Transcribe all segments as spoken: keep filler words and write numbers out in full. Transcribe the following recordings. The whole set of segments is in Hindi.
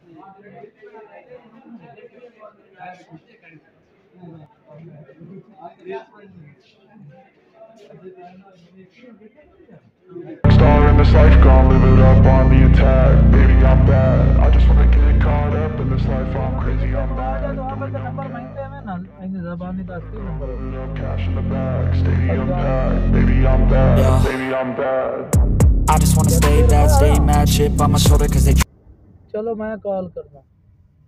Star in this life, gonna live it up on the attack. Baby, I'm bad. I just wanna get caught up in this life. I'm crazy, I'm mad. Cash in the bag, stadium packed. Baby, I'm bad. Yeah. Baby, I'm bad. I just wanna stay bad, stay mad, chip on my shoulder cause they चलो मैं कॉल करता हूँ।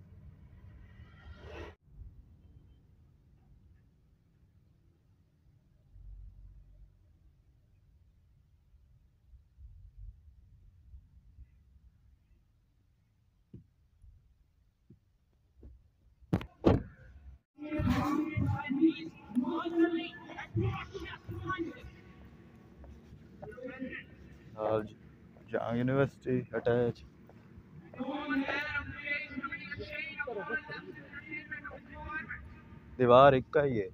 जहाँ यूनिवर्सिटी अटैच दीवार एक का ही है।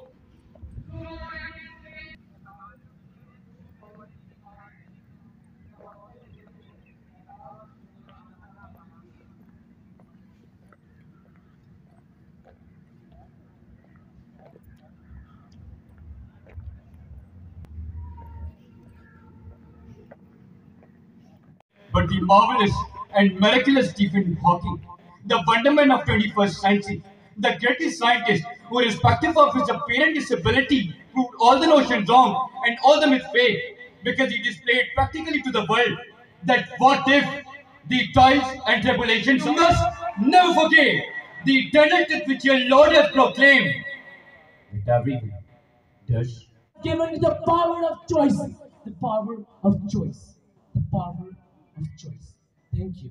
But the marvelous and miraculous Stephen Hawking, the wonderment of twenty-first century, the greatest scientist who, irrespective of his apparent disability, proved all the notions wrong and all the myths fake, because he displayed practically to the world that what if the trials and tribulations of us never forget the eternal truth which your Lord has proclaimed. That everything does. Given the power of choice, the power of choice, the power of choice. Thank you.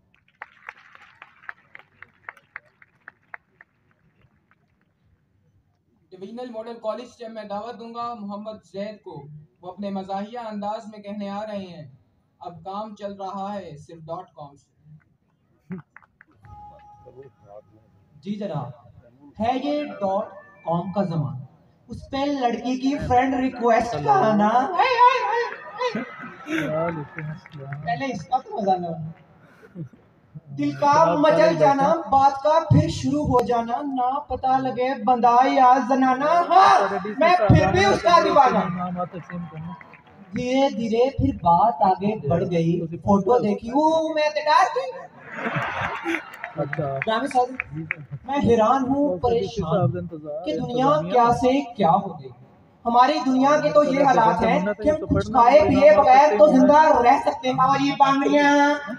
Divisional model college से मैं दावत दूंगा मोहम्मद जैद को। वो अपने मज़ाहिया अंदाज में कहने आ रहे हैं, अब काम चल रहा है सिर्फ डॉट कॉम से। जी जनाब, है ये डॉट कॉम का जमाना। उस पे लड़की की फ्रेंड रिक्वेस्ट का आना, पहले इसका तो मजा ना, दिल का मचल जाना, बात का फिर शुरू हो जाना, ना पता लगे बंदा या जनाना। हाँ, मैं फिर भी उसका दीवाना। धीरे धीरे फिर बात आगे बढ़ गई, फोटो देखी वो मैं मैं हैरान हूँ, परेशान कि दुनिया क्या से क्या हो गई। हमारी दुनिया के तो ये हालात हैं कि हम कुछ खाए पिए बगैर तो जिंदा रह सकते हैं। और ये बांगड़ियाँ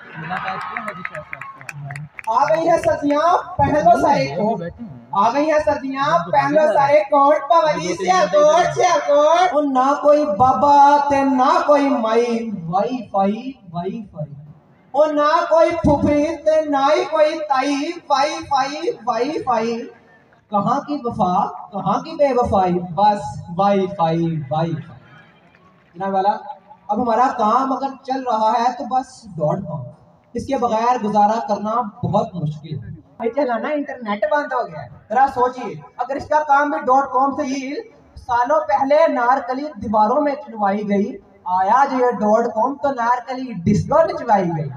आ गई है, सर्दियाँ पहन लो सारे कोट, आ गई है सर्दियाँ पहन लो सारे कोट, पवरी से कोट से कोट। और ना कोई बाबा ते ना कोई माई, वाई फाई वाई फाई, और ना कोई फुफी ते ना ही कोई ताई, वाई फाई वाई फाई। कहाँ की वफा कहाँ की बेवफाई, बस वाई फाई वाई फाई। ना वाला अब हमारा काम अगर चल रहा है तो बस डॉट कॉम, इसके बगैर गुजारा करना बहुत मुश्किल है। भाई चलाना इंटरनेट बंद हो गया है, जरा सोचिए अगर इसका काम भी डॉट कॉम से ही सालों पहले नारकली दीवारों में चलवाई गई, आया जो ये डॉट कॉम तो नारकली डिस्को में चलाई गई।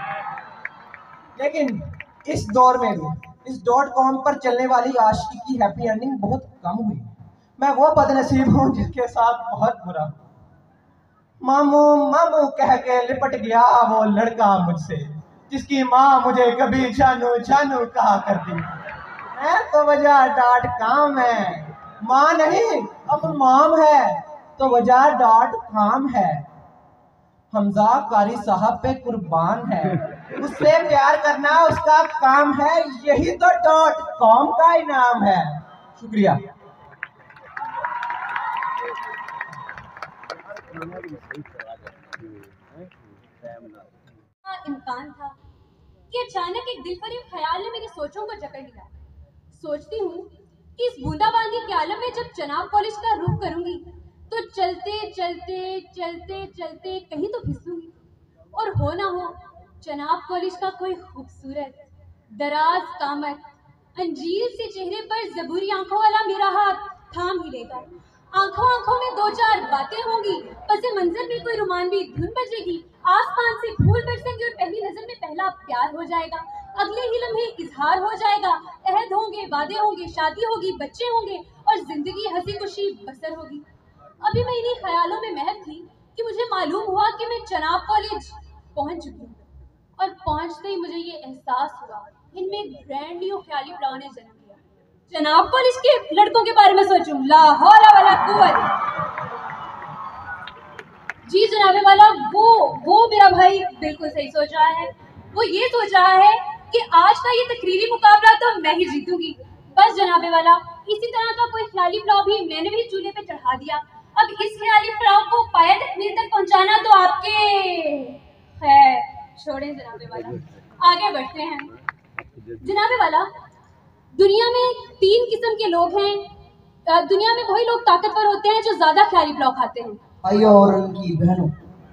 लेकिन इस दौर में भी इस डॉट कॉम पर चलने वाली आशिकी की हैप्पी एंडिंग बहुत कम हुई। मैं वो बदनसीब हूँ जिसके साथ बहुत बुरा। मामू मामू कह के लिपट गया वो लड़का मुझसे, जिसकी माँ मुझे कभी जानू जानू कहा करती। मैं तो वजह डॉट कॉम है, माँ नहीं अब माम है, तो वजह डॉट कॉम है। हमजा कारी साहब पे कुर्बान है, उससे प्यार करना उसका काम है, यही तो डॉट कॉम का इनाम है। शुक्रिया। इम्कान था कि अचानक एक दिलफरेब ख्याल ने मेरी सोचों को जकड़ लिया। सोचती हूँ कि इस बूंदाबांदी के आलम में जब चनाब कॉलेज का रुख करूंगी तो चलते चलते चलते चलते कहीं तो फिसूंगी, और हो ना हो चनाब कॉलेज का कोई खूबसूरत दराज कामत अंजीर से चेहरे पर जबूरी आंखों वाला मेरा हाथ थाम ही लेगा। आंखों आंखों में दो चार बातें होंगी, पसे मंजर में कोई रोमानवी धुन बजेगी, आसमान से फूल बरसेंगे और पहली नजर में पहला प्यार हो जाएगा। अगले ही लम्हे इजहार हो जाएगा, अहद होंगे, वादे होंगे, शादी होगी, बच्चे होंगे और जिंदगी हंसी खुशी बसर होगी। अभी मैं इन्हीं ख्यालों में महक थी कि मुझे मालूम हुआ कि मैं चनाब कॉलेज पहुंच चुकी हूँ। और पहुंचते ही मुझे ये एहसास हुआ, इनमें एक ब्रांड न्यू ख्याली प्लान ने जन्म लिया। चनाब कॉलेज के लड़कों के बारे में सोचूं, ला हौला वला कुव्वत। जी जनाबे वाला, वो वो मेरा भाई बिल्कुल सही सोच रहा है। वो ये सोच रहा है कि आज का ये तकरीरी मुकाबला तो मैं ही जीतूंगी। बस जनाबे वाला, इसी तरह का कोई ख्याली प्लाव भी मैंने भी चूल्हे पे चढ़ा दिया। अब इस ख्याली प्लाव को पाया तकमील तक पहुंचाना तो आपके खैर छोड़ें जनाबे वाला, आगे बढ़ते हैं। जनाबे वाला, दुनिया में तीन किस्म के लोग हैं। दुनिया में वही लोग ताकतवर होते हैं जो ज्यादा ख्याली प्लाव खाते हैं। भाइयों और उनकी बहनों,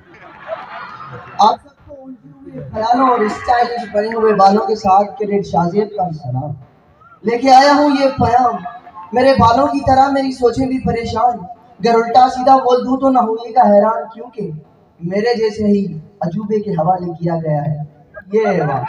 आप सबको उलझे हुए ख्यालों और स्टाइलिश बने हुए बालों के साथ कैडेट शाहजेब का सलाम। लेके आया हूँ ये पैगाम, मेरे बालों की तरह मेरी सोचें भी परेशान। अगर उल्टा सीधा बोल दूं तो ना होइएगा हैरान, क्योंकि मेरे जैसे ही अजूबे के हवाले किया गया है। ये वाह,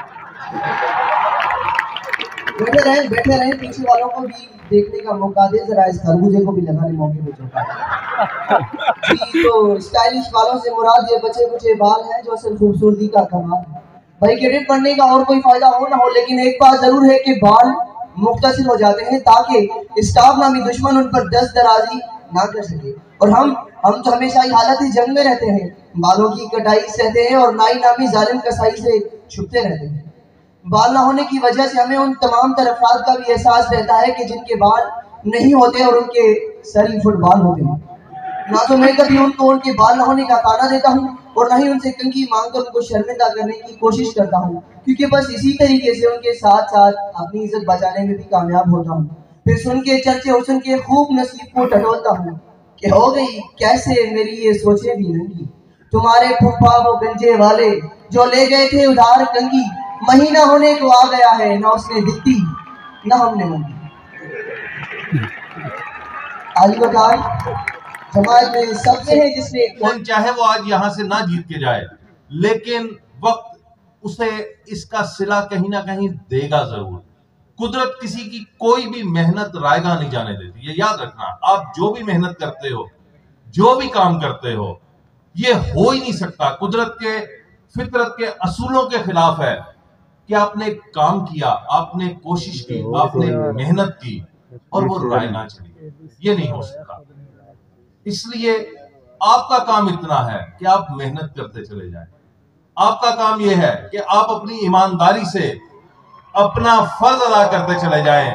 बैठे रहे बैठे रहे पीछे वालों को भी देखने का मौका दे, जरा इस खरबूजे को भी लगाने मौके पे चौका। जी तो स्टाइलिश बालों से मुराद ये बचे कुचे बाल हैं जो असल खूबसूरती का कमाल है। भाई कैडेट बनने का और कोई फायदा हो ना हो, लेकिन एक बात जरूर है कि बाल मुख्तसिर हो जाते हैं ताकि स्टाफ नामी दुश्मन उन पर दस्त दराजी ना कर सके। और हम हम तो हमेशा ही हालत ही जंग में रहते हैं, बालों की कटाई सहते हैं और नाई नामी जालिम कसाई से छुपते रहते हैं। बाल ना होने की वजह से हमें उन तमाम तरह अफराद का भी एहसास रहता है कि जिनके बाल नहीं होते और उनके सर ही फुटबॉल होते हैं। ना तो मैं कभी उनको उनके बाल ना होने का ताना देता हूँ और ना ही उनसे कंघी मांगकर उनको शर्मिंदा करने की कोशिश करता हूँ, क्योंकि बस इसी तरीके से उनके साथ साथ अपनी इज्जत बचाने में भी कामयाब होता हूँ। फिर सुन के चर्चे हुस्न के खूब नसीब को टटोलता हूँ कि हो गई कैसे मेरी ये सोचे भी नंगी। तुम्हारे फुफा वो गंजे वाले जो ले गए थे उधार कंगी, महीना होने को आ गया है, ना उसने दिखती ना हमने मंगी। आली बकार जमात में सबसे है जिसने कौन चाहे वो आज यहाँ से ना जीत के जाए, लेकिन वक्त उसे इसका सिला कहीं ना कहीं देगा जरूर। कुदरत किसी की कोई भी मेहनत रायगा नहीं जाने देती, ये याद रखना। आप जो भी मेहनत करते हो, जो भी काम करते हो, ये हो ही नहीं सकता। कुदरत के फितरत के असूलों के खिलाफ है कि आपने काम किया, आपने कोशिश की, आपने मेहनत की और वो राय ना चली, ये नहीं हो सकता। इसलिए आपका काम इतना है कि आप मेहनत करते चले जाएं। आपका काम यह है कि आप अपनी ईमानदारी से अपना फर्ज अदा करते चले जाएं।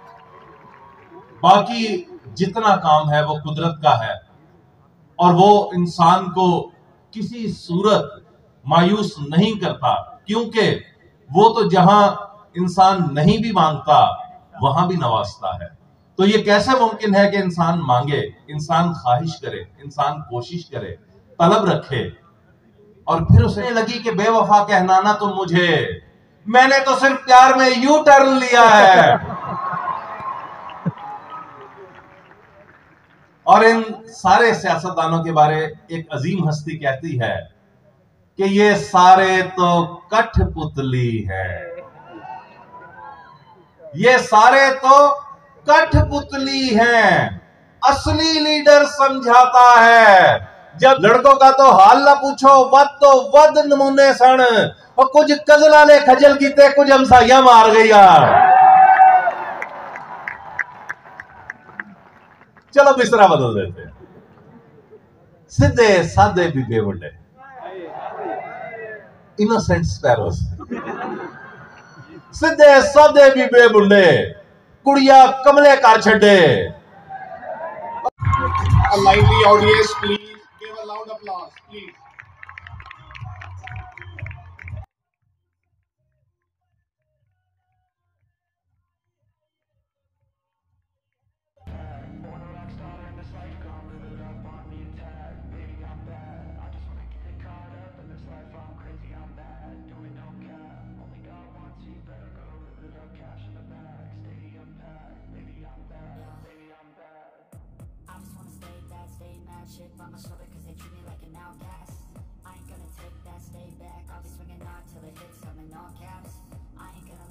बाकी जितना काम है वो कुदरत का है और वो इंसान को किसी सूरत मायूस नहीं करता, क्योंकि वो तो जहां इंसान नहीं भी मांगता वहां भी नवाजता है। तो ये कैसे मुमकिन है कि इंसान मांगे, इंसान ख्वाहिश करे, इंसान कोशिश करे, तलब रखे और फिर उसे लगी कि बेवफा कहना ना तो मुझे, मैंने तो सिर्फ प्यार में यू टर्न लिया है। और इन सारे सियासतदानों के बारे एक अजीम हस्ती कहती है कि ये सारे तो कठपुतली है, ये सारे तो कठपुतली हैं। असली लीडर समझाता है। जब लड़कों का तो हाल ना पूछो, वद तो वद नमूने सन और कुछ कजला ने खजल कीते, कुछ हमसाइया मार गई यार। चलो बिस्तरा बदल देते, सीधे सादे भी बेवड़े, इनोसेंट स्पैरोस, सीधे सादे भी बेबुंडे, कुड़िया कमले कर छड़े। A lively audience, please give a loud applause, please. On my shoulder cause they treat me like an outcast. I ain't gonna take that, stay back. I'll be swinging hard till it hits, I'm in all caps. I ain't gonna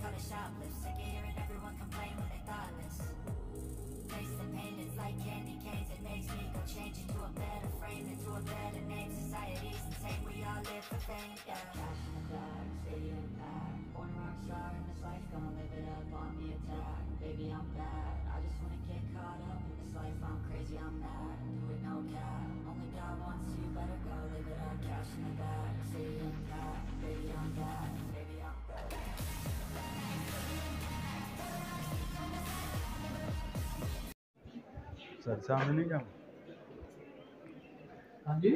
color shoplift. Sick of hearing everyone complain when they thoughtless. Taste the pain, it's like candy canes. It makes me go change into a better frame, into a better name. Society's insane, we all live for fame, yeah. Cash in the bag, stadium packed. Born a rock star in this life, gonna live it up on the attack. Baby, I'm bad, I just wanna get caught up in this life. I'm crazy, I'm mad, do it no cap. Only God wants you, better go live it up. Cash in the bag, stadium packed. Baby, I'm bad, baby, I'm bad. Sir सामने नहीं जाऊँ। हाँ जी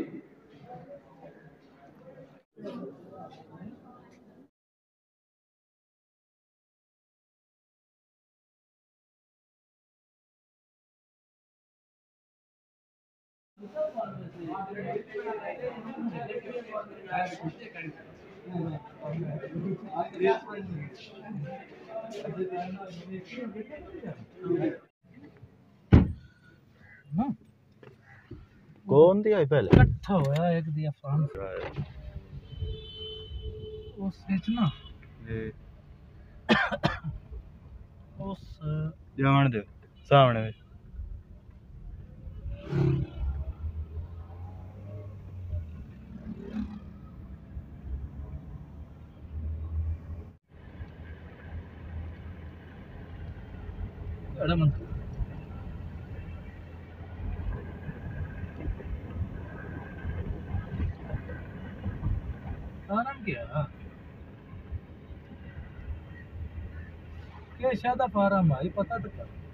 कौन दिया है पहले? इकट्ठा होया एक दिया फ्रांस उस विच ना ये उस जान दे सामने में अरे मन आराम किया क्या शादा फारम आई पता तो